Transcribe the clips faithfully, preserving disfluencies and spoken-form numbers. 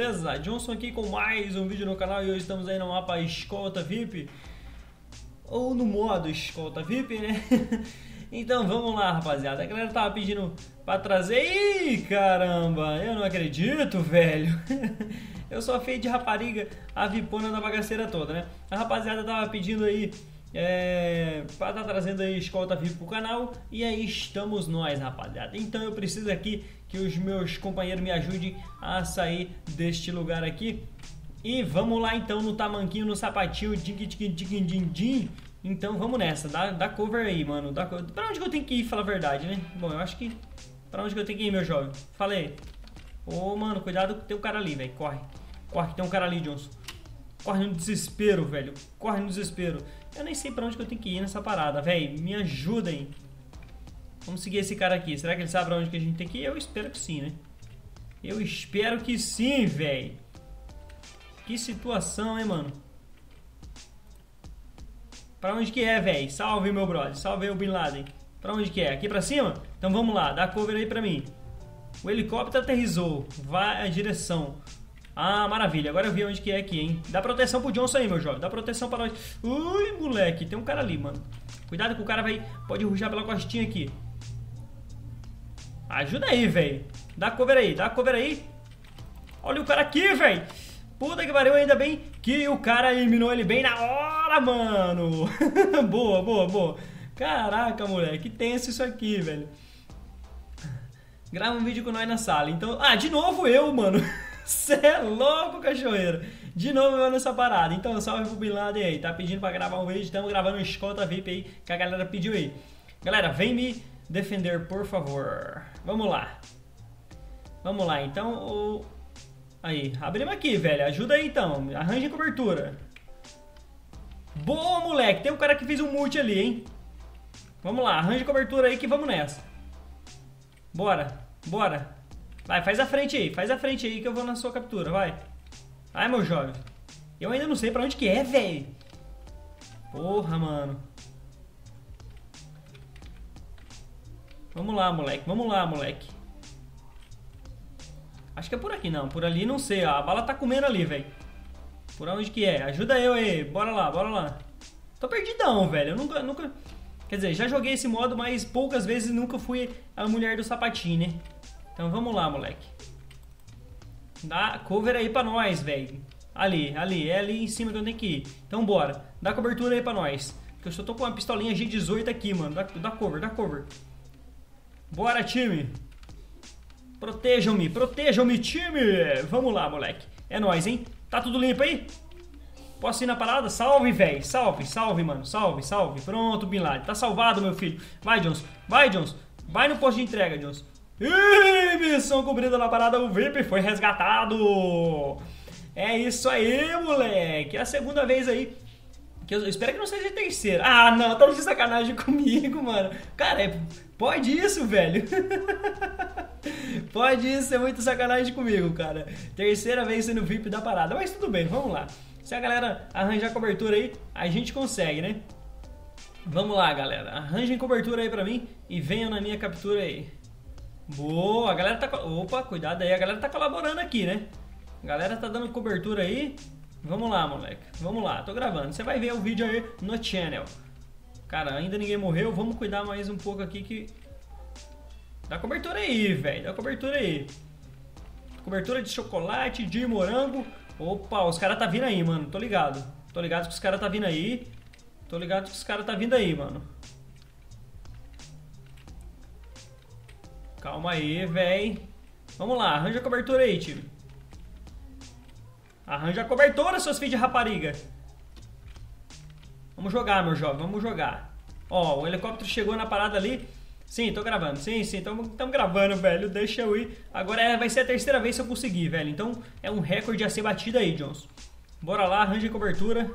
beleza? Johnson aqui com mais um vídeo no canal e hoje estamos aí no mapa Escolta V I P ou no modo Escolta V I P, né? Então vamos lá, rapaziada. A galera tava pedindo pra trazer... Ih, caramba, eu não acredito, velho. Eu sou feio de rapariga, a vipona da bagaceira toda, né? A rapaziada tava pedindo aí é, pra tá trazendo aí Escolta V I P pro canal. E aí estamos nós, rapaziada. Então eu preciso aqui que os meus companheiros me ajudem a sair deste lugar aqui. E vamos lá então no tamanquinho, no sapatinho, din, din, din, din, din. Então vamos nessa, dá, dá cover aí, mano. Dá cover. Pra onde que eu tenho que ir, falar a verdade, né? Bom, eu acho que... Pra onde que eu tenho que ir, meu jovem? Fala aí. Ô, mano, cuidado que tem um cara ali, velho. Corre. Corre que tem um cara ali, Johnson. Corre no desespero, velho. Corre no desespero. Eu nem sei pra onde que eu tenho que ir nessa parada, velho. Me ajudem. Vamos seguir esse cara aqui. Será que ele sabe pra onde que a gente tem que ir? Eu espero que sim, né? Eu espero que sim, velho. Que situação, hein, mano? Pra onde que é, velho? Salve, meu brother. Salve aí o Bin Laden. Pra onde que é? Aqui pra cima? Então vamos lá. Dá cover aí pra mim. O helicóptero aterrissou. Vai a direção. Ah, maravilha. Agora eu vi onde que é aqui, hein? Dá proteção pro Johnson aí, meu jovem. Dá proteção pra nós. Ui, moleque. Tem um cara ali, mano. Cuidado que o cara vai... Pode rujar pela costinha aqui. Ajuda aí, velho. Dá cover aí. Dá cover aí. Olha o cara aqui, velho. Puta que pariu, ainda bem que o cara eliminou ele bem na hora, mano. Boa, boa, boa. Caraca, moleque, que tenso isso aqui, velho. Grava um vídeo com nós na sala. Então, ah, de novo eu, mano. Cê é louco, cachoeira. De novo eu nessa parada. Então, salve pro Bin Laden aí. Tá pedindo pra gravar um vídeo. Estamos gravando um Escolta V I P aí que a galera pediu aí. Galera, vem me defender, por favor. Vamos lá. Vamos lá, então, o... Aí, abrimos aqui, velho. Ajuda aí, então. Arranje cobertura. Boa, moleque. Tem um cara que fez um multi ali, hein? Vamos lá, arranje cobertura aí que vamos nessa. Bora, bora. Vai, faz a frente aí. Faz a frente aí que eu vou na sua captura, vai. Vai, meu jovem. Eu ainda não sei pra onde que é, velho. Porra, mano. Vamos lá, moleque. Vamos lá, moleque. Acho que é por aqui, não. Por ali, não sei. A bala tá comendo ali, velho. Por onde que é? Ajuda eu aí. Bora lá, bora lá. Tô perdidão, velho. Eu nunca, nunca... Quer dizer, já joguei esse modo, mas poucas vezes nunca fui a mulher do sapatinho, né? Então vamos lá, moleque. Dá cover aí pra nós, velho. Ali, ali. É ali em cima que eu tenho que ir. Então bora. Dá cobertura aí pra nós. Porque eu só tô com uma pistolinha G dezoito aqui, mano. Dá, dá cover, dá cover. Bora, time. Protejam-me, protejam-me, time! Vamos lá, moleque. É nóis, hein? Tá tudo limpo aí? Posso ir na parada? Salve, velho. Salve, salve, mano. Salve, salve. Pronto, Bin Laden. Tá salvado, meu filho. Vai, Johnson. Vai, Johnson. Vai no posto de entrega, Johnson. Ih, missão cumprida na parada. O V I P foi resgatado. É isso aí, moleque. É a segunda vez aí. Que eu espero que não seja a terceira. Ah, não. Tá de sacanagem comigo, mano. Cara, é... pode isso, velho. Pode isso, é muito sacanagem comigo, cara. Terceira vez sendo V I P da parada. Mas tudo bem, vamos lá. Se a galera arranjar cobertura aí, a gente consegue, né? Vamos lá, galera. Arranjem cobertura aí pra mim e venham na minha captura aí. Boa, a galera tá... Opa, cuidado aí. A galera tá colaborando aqui, né? A galera tá dando cobertura aí. Vamos lá, moleque. Vamos lá, tô gravando. Você vai ver o vídeo aí no channel. Cara, ainda ninguém morreu. Vamos cuidar mais um pouco aqui que... Dá cobertura aí, velho. Dá cobertura aí. Cobertura de chocolate, de morango. Opa, os caras tá vindo aí, mano. Tô ligado. Tô ligado que os caras tá vindo aí. Tô ligado que os caras tá vindo aí, mano. Calma aí, velho. Vamos lá, arranja a cobertura aí, time. Arranja a cobertura, seus filhos de rapariga. Vamos jogar, meu jovem. Vamos jogar. Ó, o helicóptero chegou na parada ali. Sim, tô gravando. Sim, sim, estamos gravando, velho. Deixa eu ir. Agora é, vai ser a terceira vez que eu conseguir, velho. Então é um recorde a ser batido aí, Johnson. Bora lá, arranje cobertura.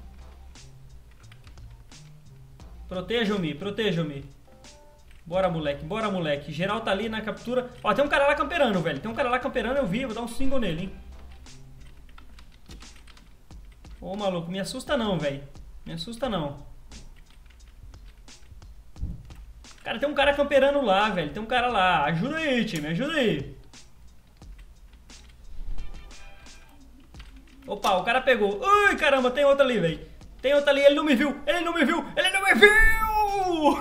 Protejam-me, protejam-me. Bora, moleque, bora, moleque. Geral tá ali na captura. Ó, tem um cara lá camperando, velho. Tem um cara lá camperando, eu vi. Vou dar um single nele, hein. Ô, maluco, me assusta não, velho. Me assusta não. Cara, tem um cara camperando lá, velho. Tem um cara lá. Ajuda aí, time. Ajuda aí. Opa, o cara pegou. Ui, caramba, tem outro ali, velho. Tem outro ali, ele não me viu, ele não me viu, ele não me viu!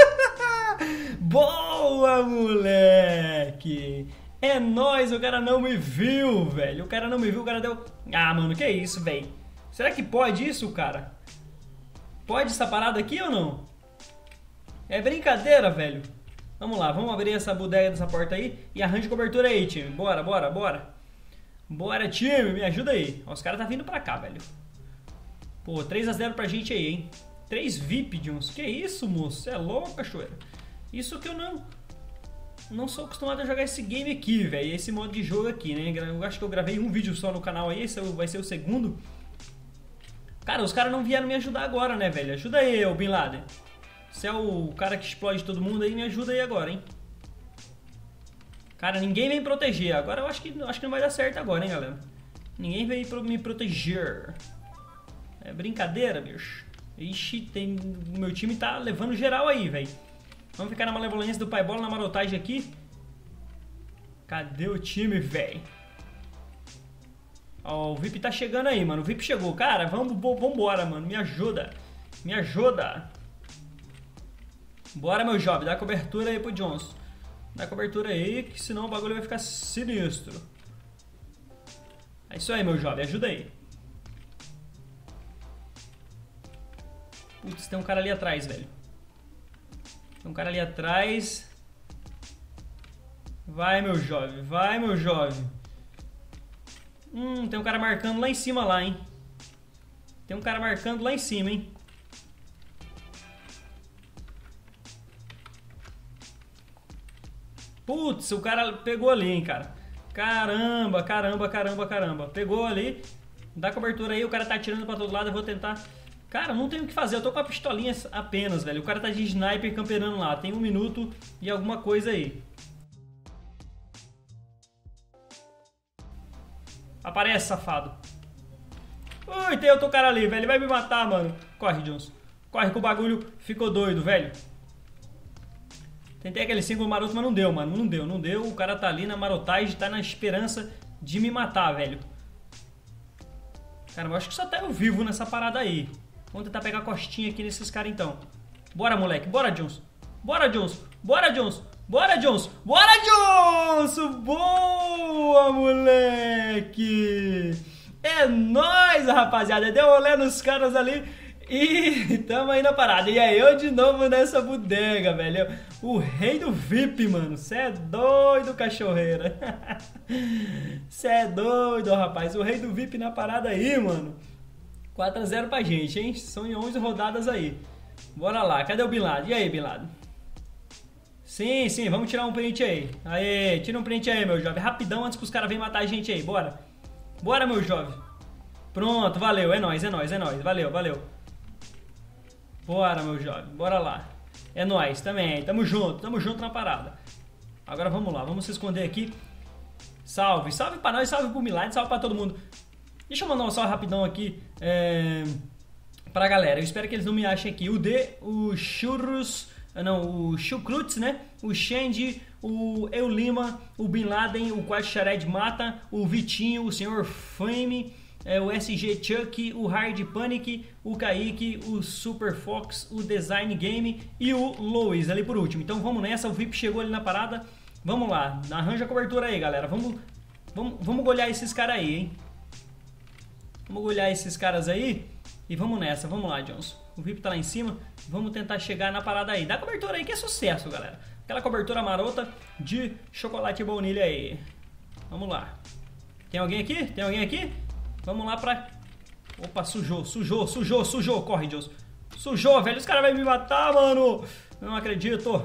Boa, moleque! É nóis, o cara não me viu, velho. O cara não me viu, o cara deu... Ah, mano, que isso, velho? Será que pode isso, cara? Pode essa parada aqui ou não? É brincadeira, velho. Vamos lá, vamos abrir essa bodega dessa porta aí e arranje cobertura aí, time. Bora, bora, bora. Bora, time, me ajuda aí. Ó, os caras tá vindo pra cá, velho. Pô, três a zero pra gente aí, hein? três V I P, Jones. Que isso, moço? Você é louco, cachoeira? Isso que eu não... Não sou acostumado a jogar esse game aqui, velho. Esse modo de jogo aqui, né? Eu acho que eu gravei um vídeo só no canal aí. Esse vai ser o segundo. Cara, os caras não vieram me ajudar agora, né, velho? Ajuda aí, ô Bin Laden. Você é o cara que explode todo mundo aí, me ajuda aí agora, hein? Cara, ninguém vem proteger. Agora eu acho que, acho que não vai dar certo agora, hein, galera? Ninguém veio me proteger. É brincadeira, bicho. Ixi, tem... o meu time tá levando geral aí, velho. Vamos ficar na malevolência do pai bola, na marotagem aqui. Cadê o time, velho? Ó, o V I P tá chegando aí, mano. O V I P chegou. Cara, vamos, vambora, mano. Me ajuda. Me ajuda. Bora, meu jovem. Dá cobertura aí pro Johnson. Dá cobertura aí, que senão o bagulho vai ficar sinistro. É isso aí, meu jovem. Ajuda aí. Putz, tem um cara ali atrás, velho. Tem um cara ali atrás. Vai, meu jovem. Vai, meu jovem. Hum, tem um cara marcando lá em cima lá, hein. Tem um cara marcando lá em cima, hein. Putz, o cara pegou ali, hein, cara. Caramba, caramba, caramba, caramba. Pegou ali. Dá cobertura aí, o cara tá atirando pra todo lado. Eu vou tentar... Cara, não tem o que fazer. Eu tô com a pistolinha apenas, velho. O cara tá de sniper camperando lá. Tem um minuto e alguma coisa aí. Aparece, safado. Ui, tem outro cara ali, velho. Ele vai me matar, mano. Corre, Johnson. Corre que o bagulho ficou doido, velho. Tentei aquele símbolo maroto, mas não deu, mano. Não deu, não deu. O cara tá ali na marotagem, tá na esperança de me matar, velho. Cara, eu acho que só tá eu vivo nessa parada aí. Vamos tentar pegar a costinha aqui nesses caras, então. Bora, moleque. Bora, Johnson. Bora, Johnson. Bora, Johnson. Bora, Johnson. Bora, Johnson. Boa, moleque. É nóis, rapaziada. Deu olé nos caras ali. E tamo aí na parada. E aí, eu de novo nessa bodega, velho. O rei do V I P, mano. Cê é doido, cachorreira. Cê é doido, rapaz. O rei do V I P na parada aí, mano. quatro a zero pra gente, hein? São em onze rodadas aí. Bora lá. Cadê o Bin Laden? E aí, Bin Laden? Sim, sim. Vamos tirar um print aí. Aê, tira um print aí, meu jovem. Rapidão, antes que os caras venham matar a gente aí. Bora. Bora, meu jovem. Pronto, valeu. É nóis, é nóis, é nóis. Valeu, valeu. Bora, meu jovem. Bora lá. É nóis também. Tamo junto. Tamo junto na parada. Agora vamos lá. Vamos se esconder aqui. Salve. Salve pra nós. Salve pro Bin Laden. Salve pra todo mundo. Deixa eu mandar um salve rapidão aqui é, pra galera. Eu espero que eles não me achem aqui. O D, o Churros... Não, o Chucrutz, né? O Xande, o Eu Lima, o Bin Laden, o Quad Shared Mata, o Vitinho, o Senhor Fame... É, o S G Chuck, o Hard Panic, o Kaique, o Super Fox, o Design Game e o Lois ali por último. Então vamos nessa, o V I P chegou ali na parada. Vamos lá, arranja a cobertura aí, galera. Vamos, vamos, vamos golhar esses caras aí, hein? Vamos golhar esses caras aí e vamos nessa. Vamos lá, Johnson. O V I P tá lá em cima. Vamos tentar chegar na parada aí. Dá cobertura aí que é sucesso, galera. Aquela cobertura marota de chocolate e baunilha aí. Vamos lá. Tem alguém aqui? Tem alguém aqui? Vamos lá pra... Opa, sujou, sujou, sujou, sujou. Corre, Deus. Sujou, velho. Os caras vão me matar, mano. Não acredito.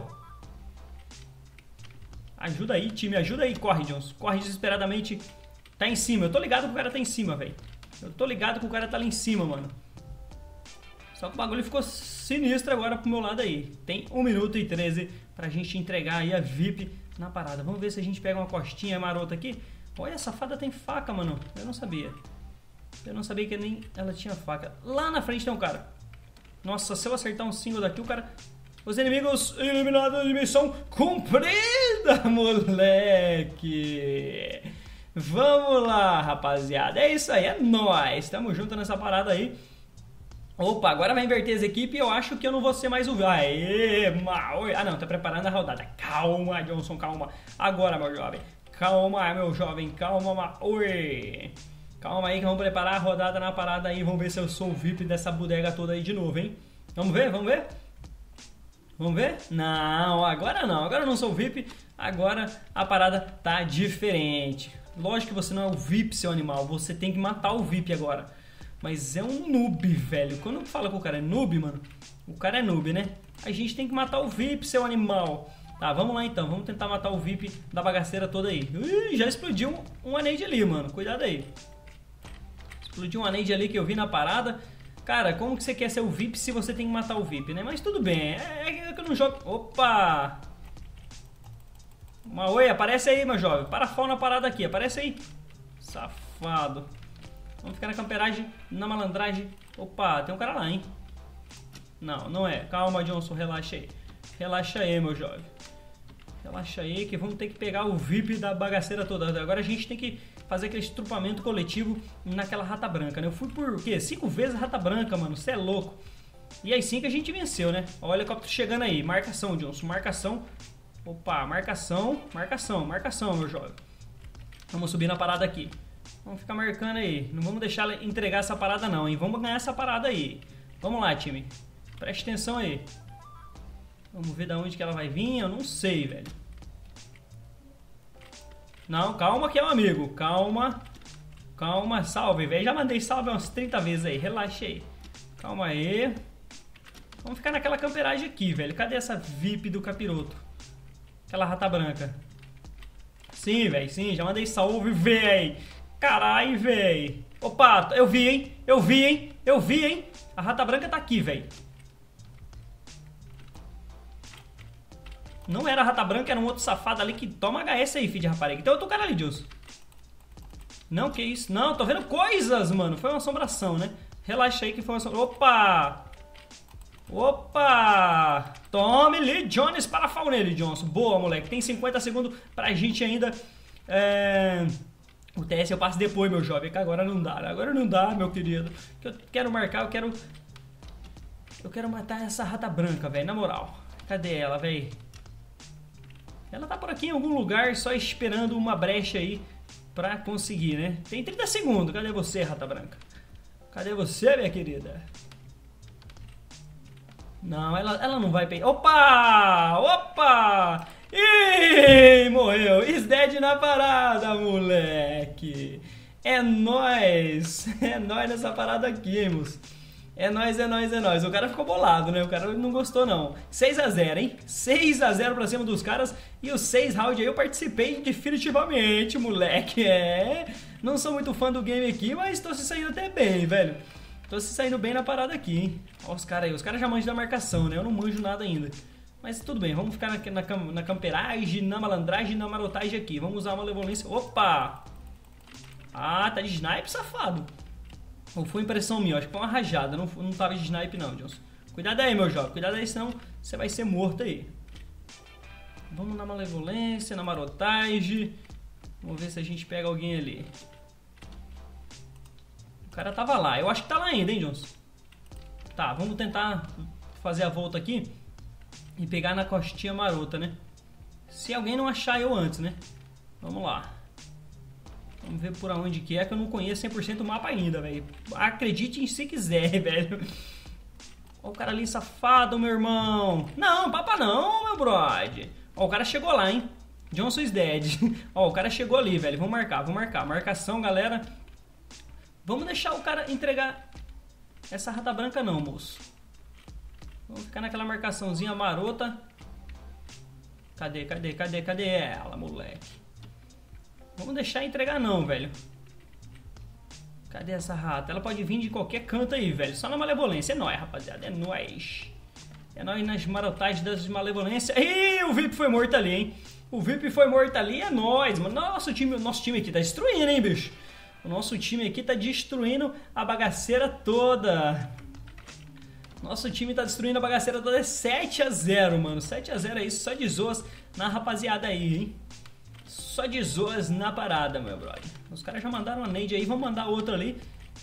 Ajuda aí, time. Ajuda aí. Corre, Jones. Corre desesperadamente. Tá em cima. Eu tô ligado que o cara tá em cima, velho. Eu tô ligado que o cara tá lá em cima, mano. Só que o bagulho ficou sinistro agora pro meu lado aí. Tem um minuto e treze pra gente entregar aí a V I P na parada. Vamos ver se a gente pega uma costinha marota aqui. Olha, a safada tem faca, mano. Eu não sabia. Eu não sabia que nem ela tinha faca. Lá na frente tem um cara. Nossa, se eu acertar um single daqui, o cara... Os inimigos eliminados de missão cumprida, moleque. Vamos lá, rapaziada. É isso aí, é nóis. Tamo junto nessa parada aí. Opa, agora vai inverter as equipes e eu acho que eu não vou ser mais o... Aê, Maui. Ah, não, tá preparando a rodada. Calma, Johnson, calma. Agora, meu jovem. Calma, meu jovem, calma, Maui. Calma aí que vamos preparar a rodada na parada aí. Vamos ver se eu sou o V I P dessa bodega toda aí de novo, hein? Vamos ver, vamos ver? Vamos ver? Não, agora não. Agora eu não sou o V I P. Agora a parada tá diferente. Lógico que você não é o V I P, seu animal. Você tem que matar o V I P agora. Mas é um noob, velho. Quando fala que o cara é noob, mano, o cara é noob, né? A gente tem que matar o V I P, seu animal. Tá, vamos lá então. Vamos tentar matar o V I P da bagaceira toda aí. Ih, já explodiu um, um anade ali, mano. Cuidado aí. Explodiu um anade ali que eu vi na parada. Cara, como que você quer ser o V I P se você tem que matar o V I P, né? Mas tudo bem. É, é que eu não jogo... Opa! Uma oi, aparece aí, meu jovem. Para fora na parada aqui. Aparece aí. Safado. Vamos ficar na camperagem, na malandragem. Opa, tem um cara lá, hein? Não, não é. Calma, Johnson, relaxa aí. Relaxa aí, meu jovem. Relaxa aí que vamos ter que pegar o V I P da bagaceira toda. Agora a gente tem que fazer aquele estrupamento coletivo naquela rata branca, né? Eu fui por, o quê? Cinco vezes rata branca, mano. Você é louco. E aí sim que a gente venceu, né? Olha o helicóptero chegando aí. Marcação, Johnson. Marcação. Opa, marcação. Marcação, marcação, meu jovem. Vamos subir na parada aqui. Vamos ficar marcando aí. Não vamos deixar ela entregar essa parada não, hein? Vamos ganhar essa parada aí. Vamos lá, time. Preste atenção aí. Vamos ver de onde que ela vai vir. Eu não sei, velho. Não, calma que é um amigo. Calma. Calma. Salve, velho. Já mandei salve umas trinta vezes aí. Relaxa aí. Calma aí. Vamos ficar naquela camperagem aqui, velho. Cadê essa V I P do capiroto? Aquela rata branca. Sim, velho. Sim, já mandei salve, velho. Caralho, velho. Opa, eu vi, hein? Eu vi, hein? Eu vi, hein? A rata branca tá aqui, velho. Não era a rata branca, era um outro safado ali que toma H S aí, filho de rapariga. Tem outro cara ali, Dilson. Não, que isso? Não, tô vendo coisas, mano. Foi uma assombração, né? Relaxa aí que foi uma assombração. Opa! Opa! Tome Lee Jones para a Faunelli, Johnson. Boa, moleque. Tem cinquenta segundos pra gente ainda... É... O T S eu passo depois, meu jovem, que agora não dá, agora não dá, meu querido. Eu quero marcar, eu quero... Eu quero matar essa rata branca, velho, na moral. Cadê ela, velho? Ela tá por aqui em algum lugar, só esperando uma brecha aí pra conseguir, né? Tem trinta segundos, cadê você, rata branca? Cadê você, minha querida? Não, ela, ela não vai pegar... Opa! Opa! Ih, morreu. Is dead na parada, moleque. É nóis. É nóis nessa parada aqui, moço. É nóis, é nóis, é nóis. O cara ficou bolado, né? O cara não gostou, não. seis a zero, hein? seis a zero pra cima dos caras. E os seis rounds aí eu participei definitivamente, moleque. É. Não sou muito fã do game aqui, mas tô se saindo até bem, velho. Tô se saindo bem na parada aqui, hein? Olha os caras aí. Os caras já manjam da marcação, né? Eu não manjo nada ainda. Mas tudo bem, vamos ficar na, na, na camperagem, na malandragem e na marotagem aqui. Vamos usar uma malevolência. Opa! Ah, tá de snipe, safado. Ou foi impressão minha, acho que foi uma rajada. Não, não tava de snipe não, Johnson. Cuidado aí, meu jovem. Cuidado aí, senão você vai ser morto aí. Vamos na malevolência, na marotagem. Vamos ver se a gente pega alguém ali. O cara tava lá. Eu acho que tá lá ainda, hein, Johnson? Tá, vamos tentar fazer a volta aqui. E pegar na costinha marota, né? Se alguém não achar eu antes, né? Vamos lá. Vamos ver por onde que é, que eu não conheço cem por cento o mapa ainda, velho. Acredite em se quiser, velho. Ó o cara ali, safado, meu irmão. Não, papa não, meu brother. Ó, o cara chegou lá, hein? Johnson is dead. Ó, o cara chegou ali, velho. Vamos marcar, vamos marcar. Marcação, galera. Vamos deixar o cara entregar essa rata branca não, moço. Vamos ficar naquela marcaçãozinha marota. Cadê, cadê, cadê, cadê ela, moleque? Vamos deixar entregar não, velho. Cadê essa rata? Ela pode vir de qualquer canto aí, velho. Só na malevolência. É nóis, rapaziada. É nóis. É nóis nas marotagens das malevolências. Ih, o V I P foi morto ali, hein? O V I P foi morto ali. É nóis, mano. Nosso time, nosso time aqui tá destruindo, hein, bicho? O nosso time aqui tá destruindo a bagaceira toda. Nosso time tá destruindo a bagaceira toda. É sete a zero, mano. sete a zero é isso. Só de zoas na rapaziada aí, hein? Só de zoas na parada, meu brother. Os caras já mandaram uma nade aí, vamos mandar outra ali.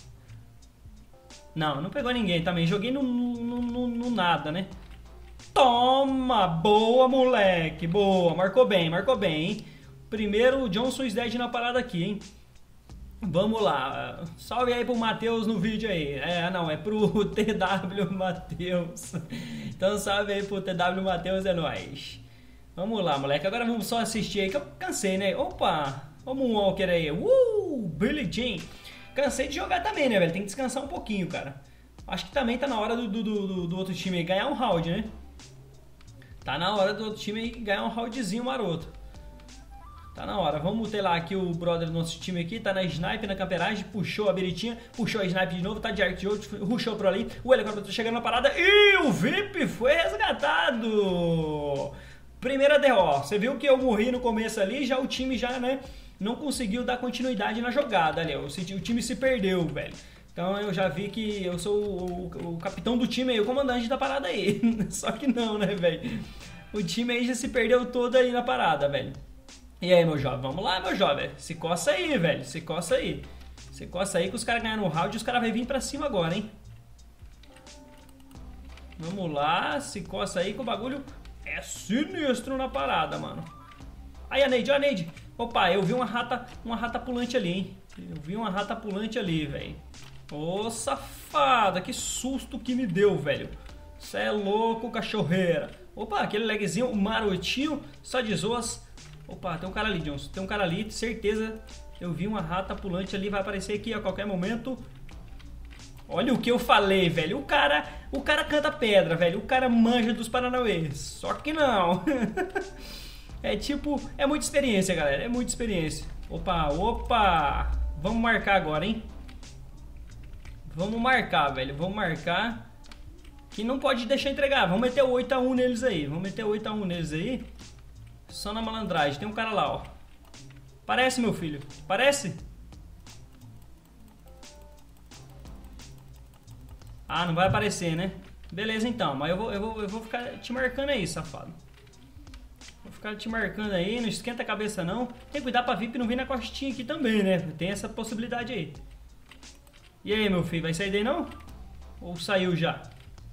Não, não pegou ninguém também. Joguei no, no, no, no nada, né? Toma! Boa, moleque! Boa! Marcou bem, marcou bem, hein? Primeiro o Johnson is dead na parada aqui, hein? Vamos lá. Salve aí pro Matheus no vídeo aí. É, não, é pro T W Matheus. Então salve aí pro T W Matheus, é nóis. Vamos lá, moleque. Agora vamos só assistir aí, que eu cansei, né? Opa! O Moonwalker aí. Uh! Billie Jean. Cansei de jogar também, né, velho? Tem que descansar um pouquinho, cara. Acho que também tá na hora do, do, do, do outro time aí ganhar um round, né? Tá na hora do outro time aí ganhar um roundzinho maroto. Tá na hora. Vamos ter lá aqui o brother do nosso time aqui. Tá na snipe, na camperagem. Puxou a beritinha. Puxou a snipe de novo. Tá de arc de outro. Rushou por ali. O helicóptero tá chegando na parada. E o V I P foi resgatado. Primeira derrota. Você viu que eu morri no começo ali. Já o time já, né, não conseguiu dar continuidade na jogada ali. O, o time se perdeu, velho. Então eu já vi que eu sou o, o, o capitão do time aí, o comandante da parada aí. Só que não, né, velho? O time aí já se perdeu todo aí na parada, velho. E aí, meu jovem? Vamos lá, meu jovem. Se coça aí, velho. Se coça aí. Se coça aí que os caras ganharam o round e os caras vão vir pra cima agora, hein? Vamos lá. Se coça aí que o bagulho é sinistro na parada, mano. Aí, a Neide, ó a Neide. Opa, eu vi uma rata, uma rata pulante ali, hein? Eu vi uma rata pulante ali, velho. Ô, safada. Que susto que me deu, velho. Cê é louco, cachorreira. Opa, aquele lagzinho marotinho, só de zoas. Opa, tem um cara ali, Johnson. Tem um cara ali, certeza. Eu vi uma rata pulante ali, vai aparecer aqui a qualquer momento. Olha o que eu falei, velho. O cara, o cara canta pedra, velho. O cara manja dos Paranauês. Só que não. É tipo, é muita experiência, galera. É muita experiência. Opa, opa. Vamos marcar agora, hein? Vamos marcar, velho. Vamos marcar. Que não pode deixar entregar. Vamos meter oito a um neles aí. Vamos meter oito a um neles aí. Só na malandragem. Tem um cara lá, ó. Parece, meu filho? Parece? Ah, não vai aparecer, né? Beleza, então. Mas eu vou, eu vou, eu vou ficar te marcando aí, safado. Vou ficar te marcando aí. Não esquenta a cabeça, não. Tem que cuidar pra V I P não vir na costinha aqui também, né? Tem essa possibilidade aí. E aí, meu filho? Vai sair daí, não? Ou saiu já?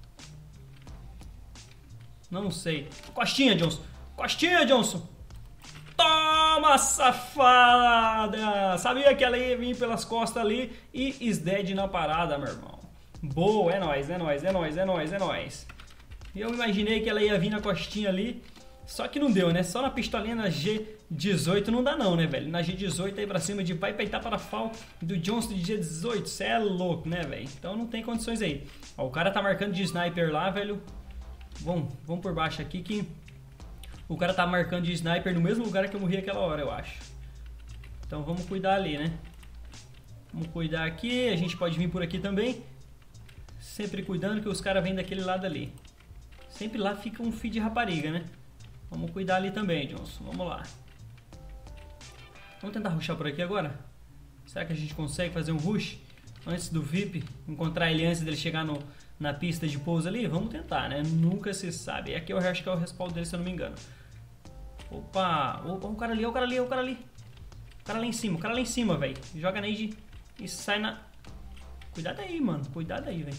Não sei. Costinha, Johnson. Costinha, Johnson. Toma, safada. Sabia que ela ia vir pelas costas ali. E is dead na parada, meu irmão. Boa, é nóis, é nóis, é nóis, é nóis, é nóis. Eu imaginei que ela ia vir na costinha ali. Só que não deu, né? Só na pistolinha na G dezoito não dá não, né, velho? Na G dezoito aí pra cima de pai peitar para fal do Johnson de G dezoito. Cê é louco, né, velho? Então não tem condições aí. Ó, o cara tá marcando de sniper lá, velho. Vamos, vamos por baixo aqui que... O cara tá marcando de sniper no mesmo lugar que eu morri aquela hora, eu acho. Então vamos cuidar ali, né? Vamos cuidar aqui. A gente pode vir por aqui também. Sempre cuidando que os caras vêm daquele lado ali. Sempre lá fica um feed de rapariga, né? Vamos cuidar ali também, Johnson. Vamos lá. Vamos tentar rushar por aqui agora? Será que a gente consegue fazer um rush antes do V I P? Encontrar ele antes dele chegar no, na pista de pouso ali? Vamos tentar, né? Nunca se sabe. E aqui eu acho que é o respaldo dele, se eu não me engano. Opa! Opa, o cara ali, o cara ali, o cara ali. O cara lá em cima, o cara lá em cima, velho. Joga nade e sai na... Cuidado aí, mano. Cuidado aí, velho.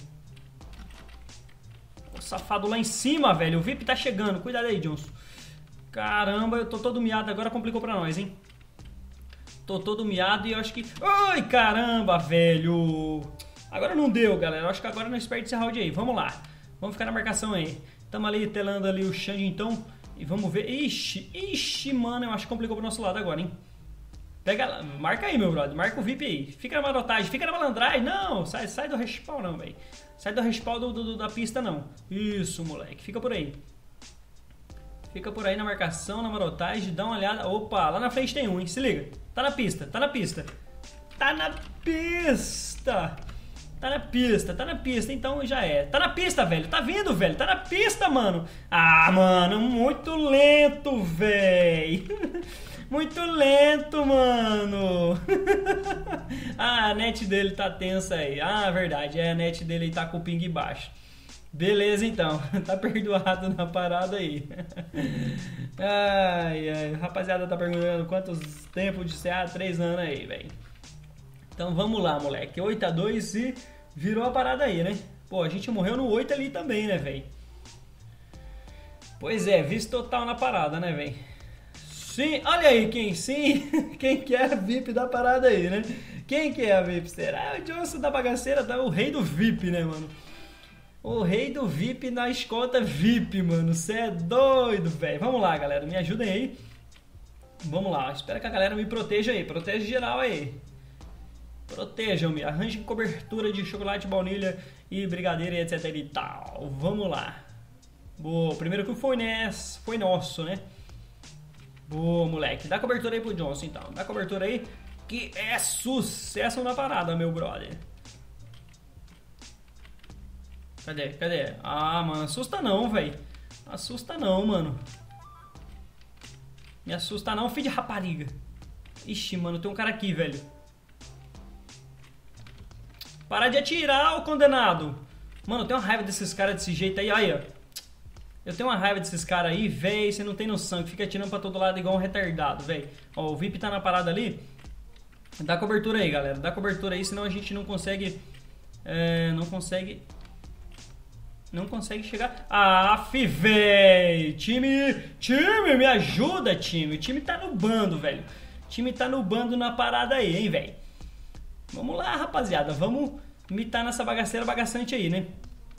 O safado lá em cima, velho. O V I P tá chegando. Cuidado aí, Johnson. Caramba, eu tô todo miado. Agora complicou pra nós, hein? Tô todo miado e eu acho que... Ai, caramba, velho. Agora não deu, galera. Eu acho que agora nós perdemos esse round aí. Vamos lá. Vamos ficar na marcação aí. Tamo ali telando ali o Xande, então. E vamos ver. Ixi, ixi, mano. Eu acho que complicou pro nosso lado agora, hein? Pega, marca aí, meu brother. Marca o V I P aí. Fica na marotagem. Fica na malandragem. Não, sai, sai do respawn não, velho. Sai do respawn do, do, da pista, não. Isso, moleque. Fica por aí. Fica por aí na marcação, na marotagem. Dá uma olhada. Opa, lá na frente tem um, hein? Se liga. Tá na pista, tá na pista. Tá na pista. Tá na pista, tá na pista. Então já é. Tá na pista, velho. Tá vindo, velho. Tá na pista, mano. Ah, mano. Muito lento, velho. Muito lento, mano. Ah, a net dele tá tensa aí. Ah, verdade. É, a net dele tá com o ping baixo. Beleza, então. Tá perdoado na parada aí. Ai, ai. Rapaziada, tá perguntando quantos tempos de C A? três anos aí, velho. Então vamos lá, moleque. oito a dois e virou a parada aí, né? Pô, a gente morreu no oito ali também, né, velho? Pois é, vice total na parada, né, velho? Sim, olha aí quem sim, quem que é a V I P da parada aí, né? Quem que é a V I P? Será o Johnson da bagaceira, tá? O rei do V I P, né, mano? O rei do V I P na escolta V I P, mano. Cê é doido, velho. Vamos lá, galera. Me ajudem aí. Vamos lá. Espero que a galera me proteja aí. Proteja geral aí. Protejam-me. Arranjem cobertura de chocolate, baunilha e brigadeiro e etc e tal. Vamos lá. Boa. Primeiro que foi, né? Foi nosso, né? Boa, moleque. Dá cobertura aí pro Johnson, então. Dá cobertura aí que é sucesso na parada, meu brother. Cadê? Cadê? Ah, mano, assusta não, velho. Assusta não, mano. Me assusta não, filho de rapariga. Ixi, mano, tem um cara aqui, velho. Para de atirar, ô condenado. Mano, eu tenho uma raiva desses caras desse jeito aí. Aí, ó. Eu tenho uma raiva desses caras aí, velho. Você não tem noção, que fica atirando pra todo lado igual um retardado, velho. Ó, o V I P tá na parada ali. Dá cobertura aí, galera. Dá cobertura aí, senão a gente não consegue... É, não consegue... Não consegue chegar... Aff, véi! Time... Time, me ajuda, time! O time tá no bando, velho. O time tá no bando na parada aí, hein, velho. Vamos lá, rapaziada. Vamos mitar nessa bagaceira bagaçante aí, né?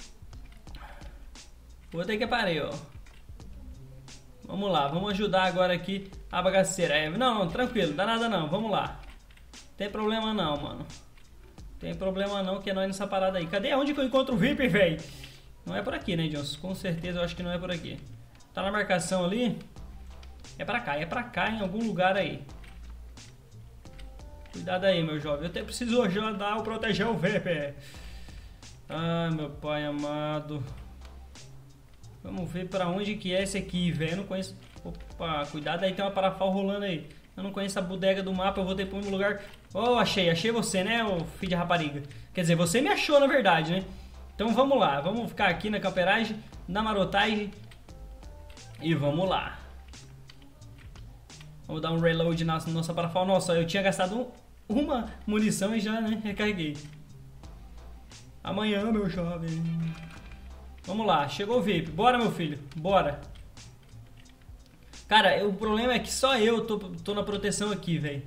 Vou ter que parei, ó. Vamos lá, vamos ajudar agora aqui a bagaceira. É, não, não, tranquilo, dá nada não. Vamos lá. Tem problema não, mano. Tem problema não, que é nós nessa parada aí. Cadê? Onde que eu encontro o V I P, velho? Não é por aqui, né, Johnson? Com certeza eu acho que não é por aqui. Tá na marcação ali. É pra cá, é pra cá em algum lugar aí. Cuidado aí, meu jovem. Eu até preciso ajudar ou proteger o V I P. Ai, meu pai amado. Vamos ver pra onde que é esse aqui, velho. Eu não conheço... Opa, cuidado aí, tem uma parafal rolando aí. Eu não conheço a bodega do mapa, eu vou ter pra um lugar... Oh, achei, achei você, né, ô filho de rapariga. Quer dizer, você me achou, na verdade, né? Então vamos lá, vamos ficar aqui na camperagem, na marotagem. E vamos lá. Vamos dar um reload na nossa parafal. Nossa, eu tinha gastado um, uma munição e já, né, recarreguei. Amanhã, meu jovem. Vamos lá, chegou o V I P. Bora, meu filho, bora. Cara, o problema é que só eu tô, tô na proteção aqui, velho.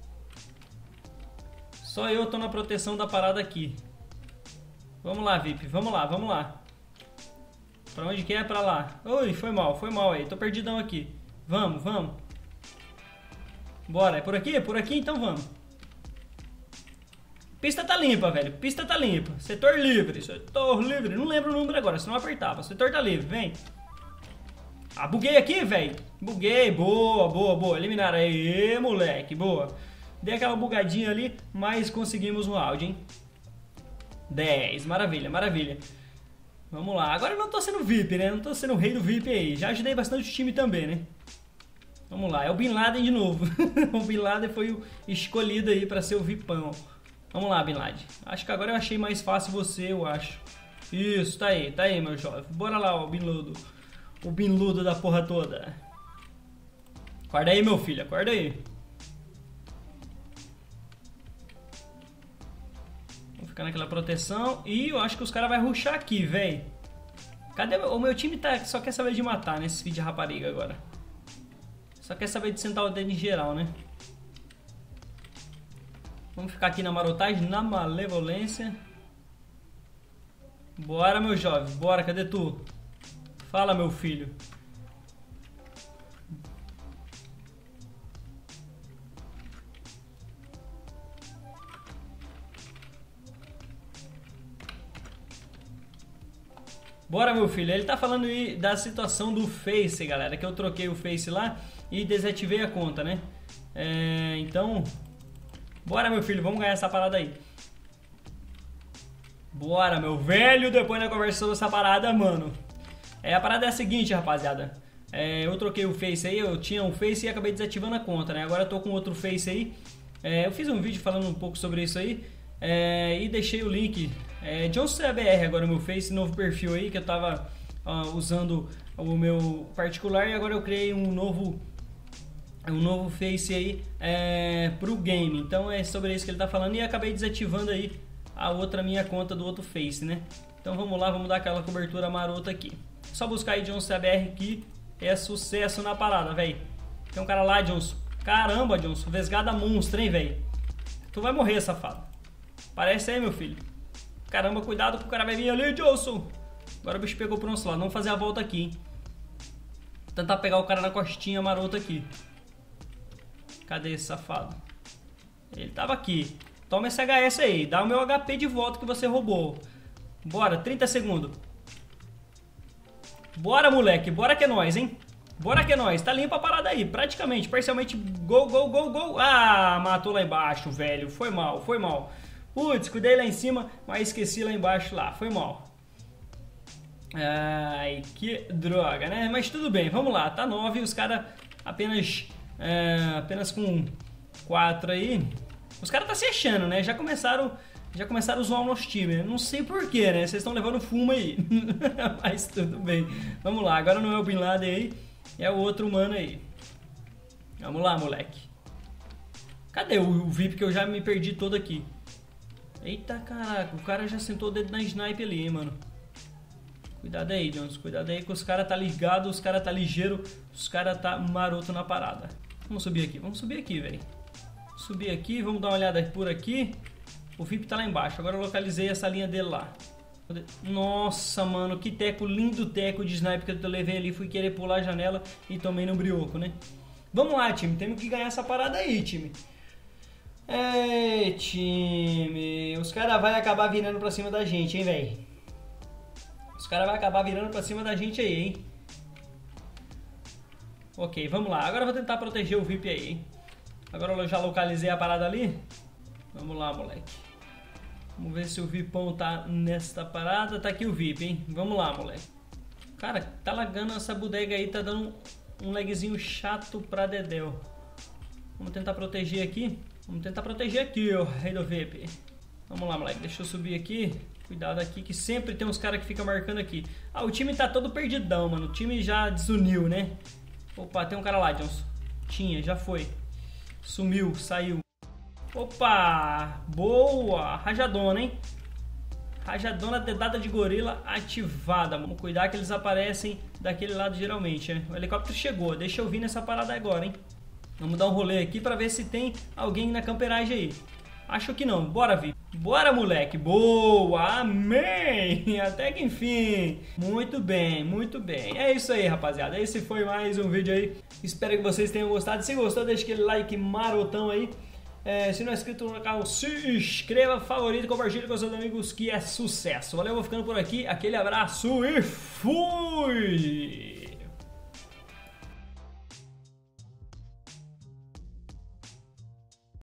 Só eu tô na proteção da parada aqui. Vamos lá, V I P, vamos lá, vamos lá. Pra onde que é? Pra lá. Ui, foi mal, foi mal aí, tô perdidão aqui. Vamos, vamos. Bora, é por aqui? É por aqui? Então vamos. Pista tá limpa, velho. Pista tá limpa. Setor livre. Setor livre. Não lembro o número agora, senão eu apertava. Setor tá livre, vem. Ah, buguei aqui, velho. Buguei. Boa, boa, boa. Eliminaram aí, moleque. Boa. Dei aquela bugadinha ali, mas conseguimos o áudio, hein? dez. Maravilha, maravilha. Vamos lá. Agora eu não tô sendo V I P, né? Não tô sendo o rei do V I P aí. Já ajudei bastante o time também, né? Vamos lá. É o Bin Laden de novo. O Bin Laden foi o escolhido aí pra ser o VIPão. Vamos lá, Bin Laden. Acho que agora eu achei mais fácil você, eu acho. Isso, tá aí, tá aí, meu jovem. Bora lá, o Bin Ludo. O Bin Ludo da porra toda. Acorda aí, meu filho, acorda aí. Vou ficar naquela proteção. E eu acho que os caras vão rushar aqui, velho. Cadê? O meu time tá, só quer saber de matar nesse vídeo de rapariga agora. Só quer saber de sentar o dedo em geral, né? Vamos ficar aqui na marotagem, na malevolência. Bora, meu jovem. Bora, cadê tu? Fala, meu filho. Bora, meu filho. Ele tá falando aí da situação do Face, galera. Que eu troquei o Face lá e desativei a conta, né? É, então... Bora, meu filho, vamos ganhar essa parada aí. Bora, meu velho, depois da conversa dessa parada, mano. É, a parada é a seguinte, rapaziada. É, eu troquei o Face aí, eu tinha um Face e acabei desativando a conta, né? Agora eu tô com outro Face aí. É, eu fiz um vídeo falando um pouco sobre isso aí. É, e deixei o link É Johnson C B R agora o meu Face, novo perfil aí que eu tava uh, usando o meu particular e agora eu criei um novo um novo Face aí é, pro game. Então é sobre isso que ele tá falando e acabei desativando aí a outra minha conta do outro Face, né? Então vamos lá, vamos dar aquela cobertura marota aqui. Só buscar aí Johnson C B R que é sucesso na parada, velho. Tem um cara lá, Johnson. Caramba, Johnson, vesgada monstra, hein, velho. Tu vai morrer, safado. Parece aí, meu filho. Caramba, cuidado que o cara vai vir ali, Johnson. Agora o bicho pegou pro nosso lado. Vamos fazer a volta aqui, hein. Tentar pegar o cara na costinha marota aqui. Cadê esse safado? Ele tava aqui. Toma esse H S aí. Dá o meu H P de volta que você roubou. Bora, trinta segundos. Bora, moleque. Bora que é nóis, hein? Bora que é nóis. Tá limpa a parada aí. Praticamente, parcialmente. Gol, gol, gol, gol. Ah, matou lá embaixo, velho. Foi mal, foi mal. Putz, cuidei lá em cima, mas esqueci lá embaixo lá. Foi mal. Ai, que droga, né? Mas tudo bem, vamos lá. Tá nove, os caras apenas... É, apenas com quatro aí. Os caras tá se achando, né? Já começaram, já começaram a zoar o nosso time. Não sei porquê, né? Vocês estão levando fumo aí. Mas tudo bem. Vamos lá, agora não é o Bin Laden aí, é o outro humano aí. Vamos lá, moleque. Cadê o, o V I P que eu já me perdi todo aqui? Eita caraca, o cara já sentou o dedo na snipe ali, hein, mano. Cuidado aí, Jones. Cuidado aí que os caras tá ligado, os caras tá ligeiro, os caras tá maroto na parada. Vamos subir aqui, vamos subir aqui, velho. Subir aqui, vamos dar uma olhada por aqui. O V I P tá lá embaixo. Agora eu localizei essa linha dele lá. Nossa, mano, que teco, lindo teco de sniper que eu levei ali. Fui querer pular a janela e tomei no brioco, né? Vamos lá, time. Temos que ganhar essa parada aí, time. É, time. Os caras vão acabar virando pra cima da gente, hein, velho. Os caras vão acabar virando pra cima da gente aí, hein. Ok, vamos lá. Agora eu vou tentar proteger o V I P aí, hein. Agora eu já localizei a parada ali. Vamos lá, moleque. Vamos ver se o VIPão tá nesta parada. Tá aqui o V I P, hein. Vamos lá, moleque. Cara, tá lagando essa bodega aí. Tá dando um lagzinho chato pra dedéu. Vamos tentar proteger aqui. Vamos tentar proteger aqui, ó, rei do V I P. Vamos lá, moleque. Deixa eu subir aqui. Cuidado aqui que sempre tem uns caras que ficam marcando aqui. Ah, o time tá todo perdidão, mano. O time já desuniu, né? Opa, tem um cara lá, Johnson. Tinha, já foi. Sumiu, saiu. Opa, boa. Rajadona, hein? Rajadona dedada de gorila ativada. Vamos cuidar que eles aparecem daquele lado geralmente, né? O helicóptero chegou. Deixa eu vir nessa parada agora, hein? Vamos dar um rolê aqui pra ver se tem alguém na camperagem aí. Acho que não. Bora, Vi. Bora, moleque. Boa. Amém. Até que enfim. Muito bem, muito bem. É isso aí, rapaziada. Esse foi mais um vídeo aí. Espero que vocês tenham gostado. Se gostou, deixa aquele like marotão aí. É, se não é inscrito no canal, se inscreva, favorito, compartilhe com seus amigos que é sucesso. Valeu, vou ficando por aqui. Aquele abraço e fui!